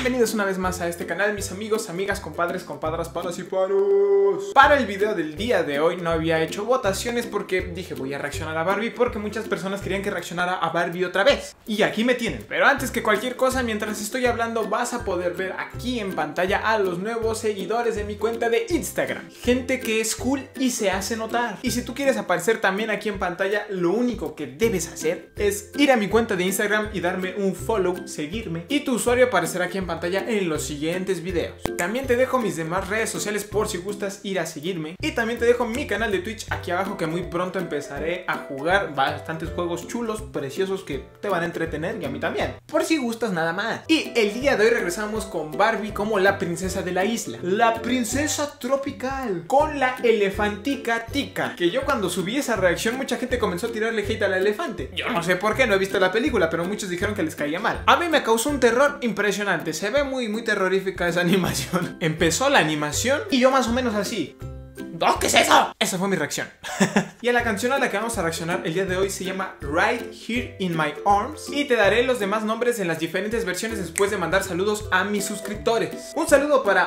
Bienvenidos una vez más a este canal, mis amigos, amigas, compadres, compadras, panas y paros. Para el video del día de hoy no había hecho votaciones porque dije voy a reaccionar a Barbie, porque muchas personas querían que reaccionara a Barbie otra vez. Y aquí me tienen. Pero antes que cualquier cosa, mientras estoy hablando vas a poder ver aquí en pantalla a los nuevos seguidores de mi cuenta de Instagram. Gente que es cool y se hace notar. Y si tú quieres aparecer también aquí en pantalla, lo único que debes hacer es ir a mi cuenta de Instagram y darme un follow, seguirme, y tu usuario aparecerá aquí en pantalla en los siguientes videos. También te dejo mis demás redes sociales por si gustas ir a seguirme, y también te dejo mi canal de Twitch aquí abajo, que muy pronto empezaré a jugar bastantes juegos chulos, preciosos, que te van a entretener y a mí también, por si gustas nada más. Y el día de hoy regresamos con Barbie como la princesa de la isla, la princesa tropical, con la elefantica tica, que yo cuando subí esa reacción mucha gente comenzó a tirarle hate al elefante. Yo no sé por qué, no he visto la película, pero muchos dijeron que les caía mal. A mí me causó un terror impresionante, se ve muy terrorífica esa animación. Empezó la animación y yo más o menos así. ¡Oh, qué es eso! Esa fue mi reacción. Y a la canción a la que vamos a reaccionar el día de hoy se llama Right Here in My Arms, y te daré los demás nombres en las diferentes versiones después de mandar saludos a mis suscriptores. Un saludo para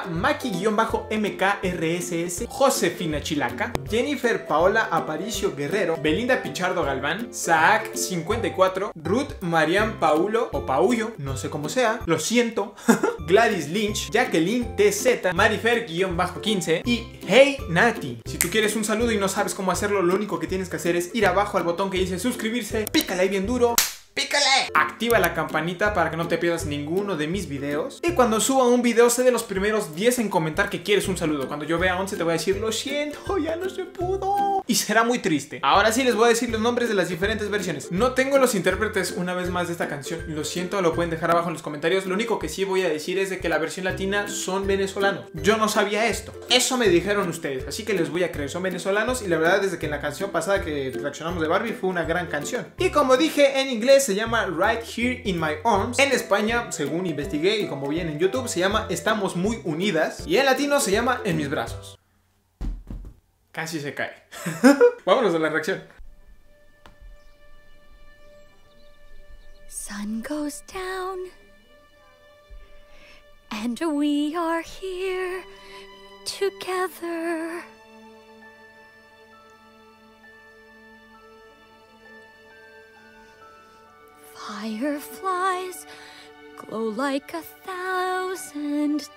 Maki-MKRSS, Josefina Chilaca, Jennifer Paola Aparicio Guerrero, Belinda Pichardo Galván, Saak 54, Ruth Marian Paulo o Paullo, no sé cómo sea, lo siento, Gladys Lynch, Jacqueline TZ, Marifer-15 y Hey Nati. Si tú quieres un saludo y no sabes cómo hacerlo, lo único que tienes que hacer es ir abajo al botón que dice suscribirse, pícale ahí bien duro, ¡pícale! Activa la campanita para que no te pierdas ninguno de mis videos. Y cuando suba un video, sé de los primeros 10 en comentar que quieres un saludo. Cuando yo vea 11 te voy a decir, lo siento, ya no se pudo. Y será muy triste. Ahora sí les voy a decir los nombres de las diferentes versiones. No tengo los intérpretes una vez más de esta canción, lo siento, lo pueden dejar abajo en los comentarios. Lo único que sí voy a decir es de que la versión latina son venezolanos. Yo no sabía esto, eso me dijeron ustedes, así que les voy a creer, son venezolanos. Y la verdad desde que en la canción pasada que reaccionamos de Barbie fue una gran canción. Y como dije, en inglés se llama Right Here in My Arms. En España, según investigué y como vi en YouTube, se llama Estamos Muy Unidas. Y en latino se llama En Mis Brazos. Casi se cae. Vámonos a la reacción. Sun goes down and we are here together. Fireflies glow like 1,000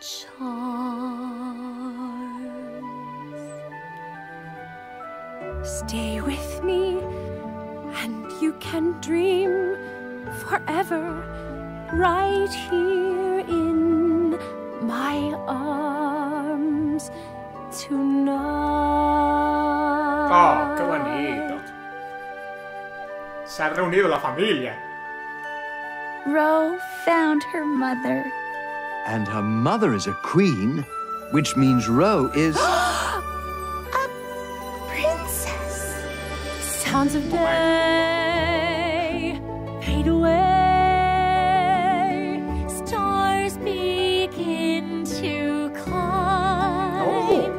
charms. Stay with me and you can dream forever right here in my arms tonight. Oh, qué bonito. Se ha reunido la familia. Ro found her mother. And her mother is a queen, which means Ro is... A princess. Sounds of day fade away. Stars begin to climb.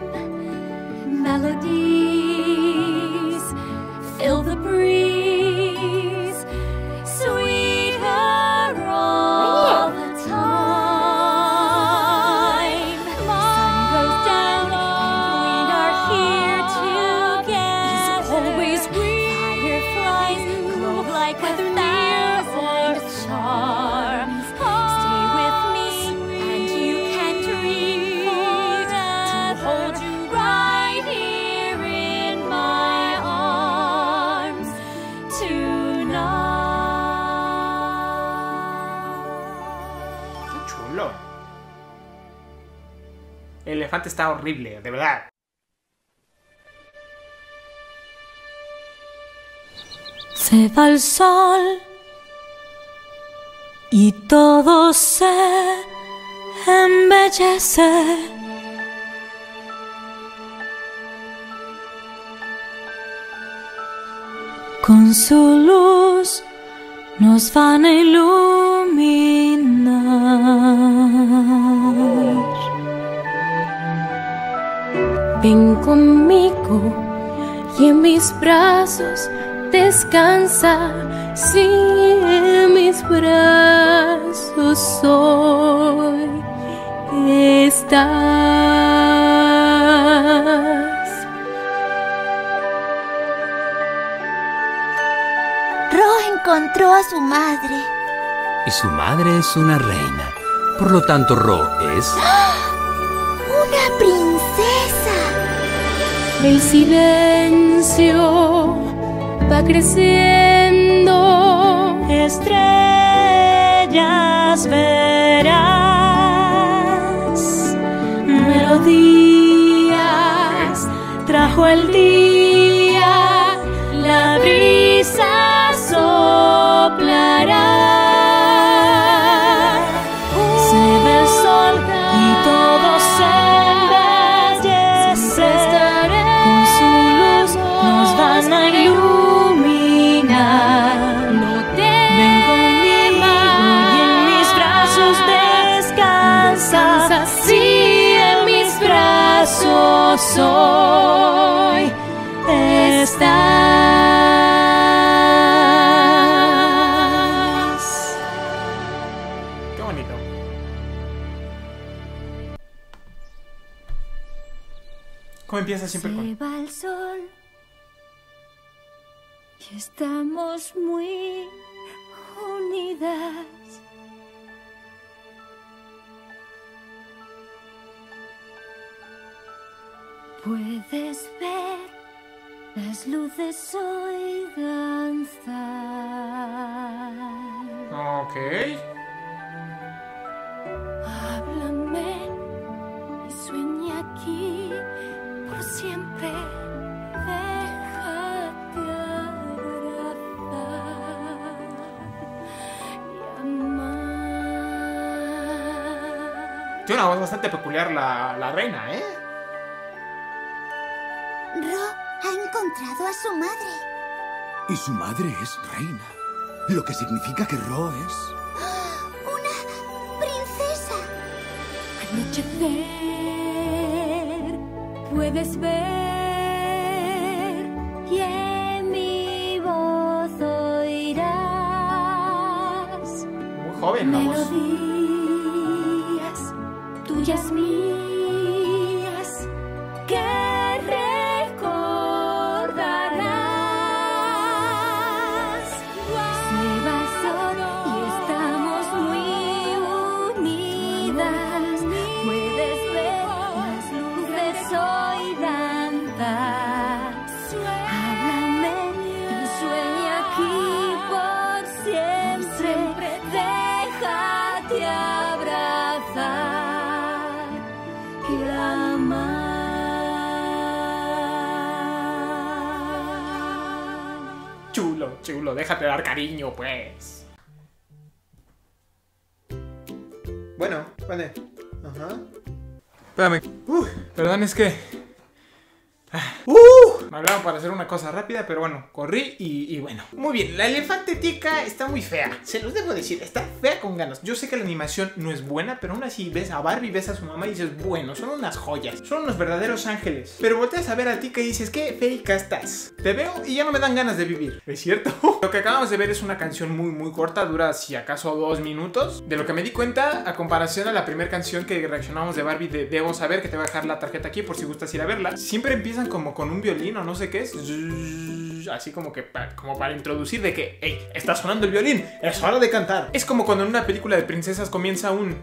Melodies fill the breeze. Sweeter all the time. Sun goes down and we are here together. Always fireflies glow like 1,000 charms. Stay with me and you can dream forever to hold you right here in my arms tonight. Qué chulo. El elefante está horrible, de verdad. Se va el sol y todo se embellece. Con su luz nos van a iluminar. Ven conmigo y en mis brazos descansa, sí, en mis brazos soy. Ro encontró a su madre. Y su madre es una reina. Por lo tanto, Ro es... ¡Una princesa! El silencio va creciendo. Estrellas verás. Melodías trajo el día. La brisa soplará. Se ve el sol y todo se embellece. Con su luz nos van a iluminar. Ven conmigo y en mis brazos descansa. Sí, en mis brazos hoy estás. Qué bonito. ¿Cómo empieza siempre con? Se va el sol y estamos muy unidas. Puedes ver las luces hoy danzar. Ok. Háblame y sueña aquí por siempre. Déjate abrazar y amar. Tiene una voz bastante peculiar la reina, ¿eh? Ro ha encontrado a su madre. Y su madre es reina, lo que significa que Ro es... ¡Una princesa! Anochecer, puedes ver y en mi voz oirás Muy joven la voz. melodías tuyas mías que recordarás. Se va el sol y estamos muy unidas. Puedes ver las luces hoy danzar. Háblame y sueña aquí por siempre. Déjate abrazar y amar. Chulo, chulo, déjate dar cariño, pues. Bueno, vale. Ajá. Espérame. Perdón, es que... Me hablaban para hacer una cosa rápida, pero bueno, corrí y bueno. Muy bien, la elefantetica está muy fea. Se los debo decir, está fea con ganas. Yo sé que la animación no es buena, pero aún así ves a Barbie, ves a su mamá y dices, bueno, son unas joyas. Son unos verdaderos ángeles. Pero volteas a ver a Tika y dices, qué feica estás. Te veo y ya no me dan ganas de vivir. ¿Es cierto? Lo que acabamos de ver es una canción muy corta, dura si acaso 2 minutos. De lo que me di cuenta, a comparación a la primera canción que reaccionamos de Barbie de Debo Saber, que te voy a dejar la tarjeta aquí por si gustas ir a verla. Siempre empiezan como con un violín o no sé qué es. Así como que como para introducir de que, hey, está sonando el violín, es hora de cantar. Es como cuando en una película de princesas comienza un...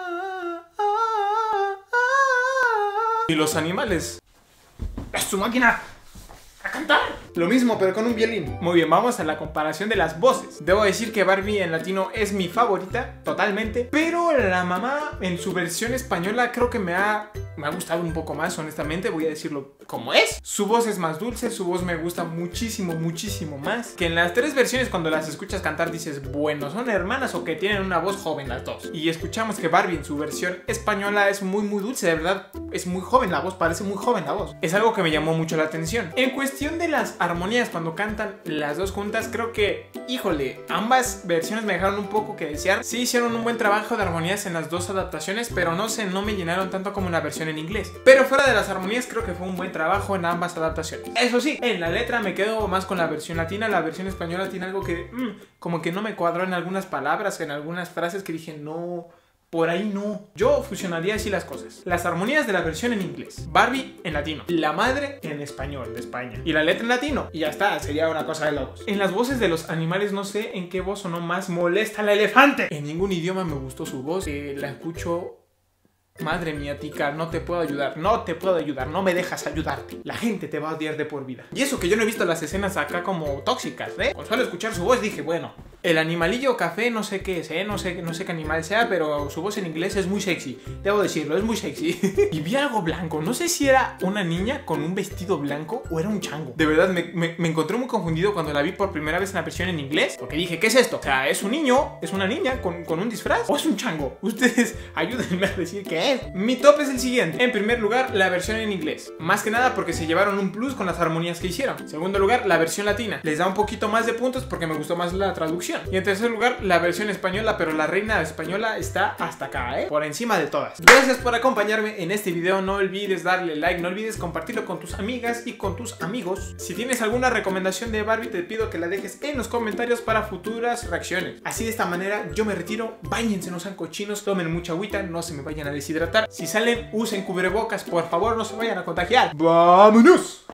Y los animales... ¡Es su máquina! ¡A cantar! Lo mismo, pero con un violín. Muy bien, vamos a la comparación de las voces. Debo decir que Barbie en latino es mi favorita, totalmente. Pero la mamá en su versión española creo que me ha gustado un poco más, honestamente. Voy a decirlo como es. Su voz es más dulce, su voz me gusta muchísimo más. Que en las 3 versiones cuando las escuchas cantar dices, bueno, ¿son hermanas o que tienen una voz joven las dos? Y escuchamos que Barbie en su versión española es muy dulce, de verdad. Es muy joven la voz, parece muy joven la voz. Es algo que me llamó mucho la atención. En cuestión de las armonías cuando cantan las dos juntas, creo que, híjole, ambas versiones me dejaron un poco que desear. Sí hicieron un buen trabajo de armonías en las dos adaptaciones, pero no sé, no me llenaron tanto como en la versión en inglés. Pero fuera de las armonías creo que fue un buen trabajo en ambas adaptaciones. Eso sí, en la letra me quedo más con la versión latina. La versión española tiene algo que como que no me cuadró en algunas palabras, en algunas frases que dije, no, por ahí no. Yo fusionaría así las cosas. Las armonías de la versión en inglés, Barbie en latino, la madre en español de España y la letra en latino, y ya está, sería una cosa de locos. En las voces de los animales no sé en qué voz sonó más molesta la elefante. En ningún idioma me gustó su voz, la escucho... Madre mía, tica, no te puedo ayudar, no me dejas ayudarte. La gente te va a odiar de por vida. Y eso que yo no he visto las escenas acá como tóxicas, Con solo escuchar su voz dije, bueno, el animalillo café no sé qué es, no sé qué animal sea, pero su voz en inglés es muy sexy. Debo decirlo, es muy sexy. Y vi algo blanco, no sé si era una niña con un vestido blanco o era un chango. De verdad, me encontré muy confundido cuando la vi por primera vez en la versión en inglés, porque dije, ¿qué es esto? O sea, ¿es un niño? ¿Es una niña con un disfraz? ¿O es un chango? Ustedes ayúdenme a decir qué es. Mi top es el siguiente. En primer lugar, la versión en inglés. Más que nada porque se llevaron un plus con las armonías que hicieron. En segundo lugar, la versión latina. Les da un poquito más de puntos porque me gustó más la traducción. Y en tercer lugar, la versión española, pero la reina española está hasta acá, por encima de todas. Gracias por acompañarme en este video. No olvides darle like, no olvides compartirlo con tus amigas y con tus amigos. Si tienes alguna recomendación de Barbie, te pido que la dejes en los comentarios para futuras reacciones. Así de esta manera yo me retiro. Báñense, no sean cochinos, tomen mucha agüita, no se me vayan a deshidratar. Si salen, usen cubrebocas, por favor, no se vayan a contagiar. ¡Vámonos!